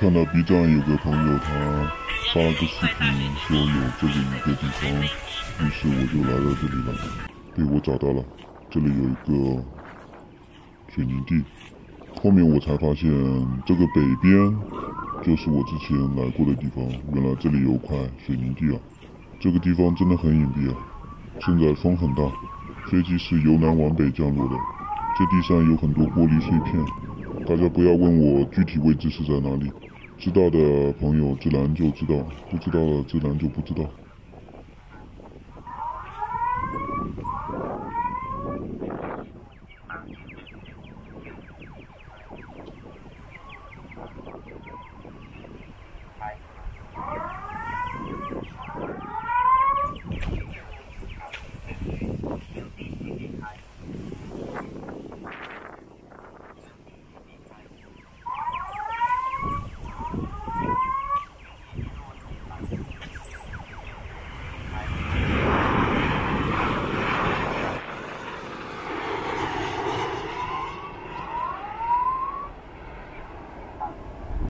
看到 B 站有个朋友他发了个视频，说有这里一个地方，于是我就来到这里了。对，我找到了，这里有一个水泥地。后面我才发现，这个北边就是我之前来过的地方。原来这里有块水泥地啊！这个地方真的很隐蔽啊！现在风很大，飞机是由南往北降落的。这地上有很多玻璃碎片，大家不要问我具体位置是在哪里。知道的朋友自然就知道，不知道的自然就不知道。